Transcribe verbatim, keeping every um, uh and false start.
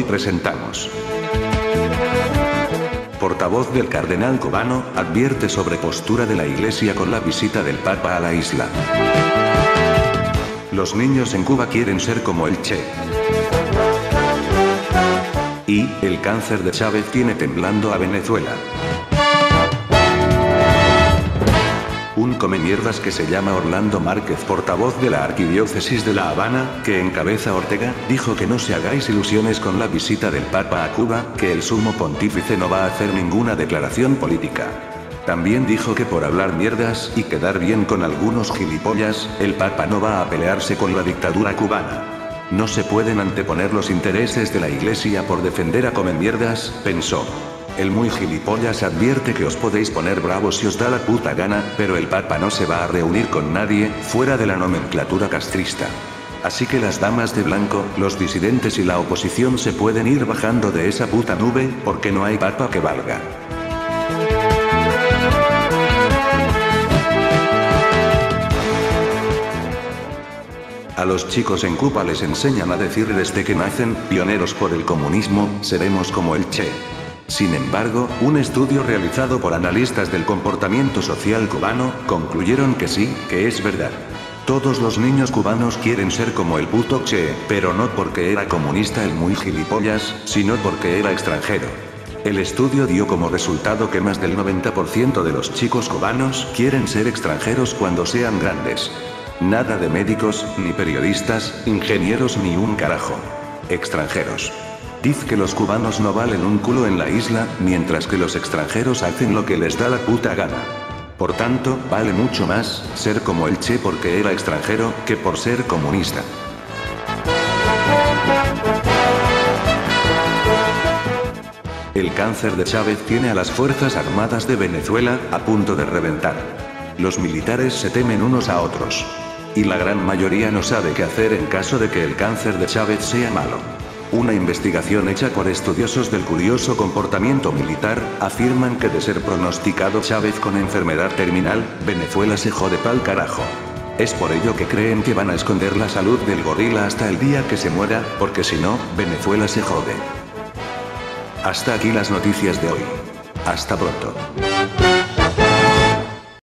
presentamos. Portavoz del cardenal cubano, advierte sobre postura de la Iglesia con la visita del Papa a la isla. Los niños en Cuba quieren ser como el Che. Y, el cáncer de Chávez tiene temblando a Venezuela. Un comemierdas que se llama Orlando Márquez, portavoz de la Arquidiócesis de La Habana, que encabeza Ortega, dijo que no se hagáis ilusiones con la visita del Papa a Cuba, que el sumo pontífice no va a hacer ninguna declaración política. También dijo que por hablar mierdas y quedar bien con algunos gilipollas, el Papa no va a pelearse con la dictadura cubana. No se pueden anteponer los intereses de la Iglesia por defender a comemierdas, pensó. El muy gilipollas advierte que os podéis poner bravos si os da la puta gana, pero el Papa no se va a reunir con nadie, fuera de la nomenclatura castrista. Así que las damas de blanco, los disidentes y la oposición se pueden ir bajando de esa puta nube, porque no hay Papa que valga. A los chicos en Cuba les enseñan a decir desde que nacen, pioneros por el comunismo, seremos como el Che. Sin embargo, un estudio realizado por analistas del comportamiento social cubano, concluyeron que sí, que es verdad. Todos los niños cubanos quieren ser como el puto Che, pero no porque era comunista el muy gilipollas, sino porque era extranjero. El estudio dio como resultado que más del noventa por ciento de los chicos cubanos quieren ser extranjeros cuando sean grandes. Nada de médicos, ni periodistas, ingenieros ni un carajo. Extranjeros. Dice que los cubanos no valen un culo en la isla, mientras que los extranjeros hacen lo que les da la puta gana. Por tanto, vale mucho más ser como el Che porque era extranjero, que por ser comunista. El cáncer de Chávez tiene a las Fuerzas Armadas de Venezuela a punto de reventar. Los militares se temen unos a otros. Y la gran mayoría no sabe qué hacer en caso de que el cáncer de Chávez sea malo. Una investigación hecha por estudiosos del curioso comportamiento militar, afirman que de ser pronosticado Chávez con enfermedad terminal, Venezuela se jode pa'l carajo. Es por ello que creen que van a esconder la salud del gorila hasta el día que se muera, porque si no, Venezuela se jode. Hasta aquí las noticias de hoy. Hasta pronto.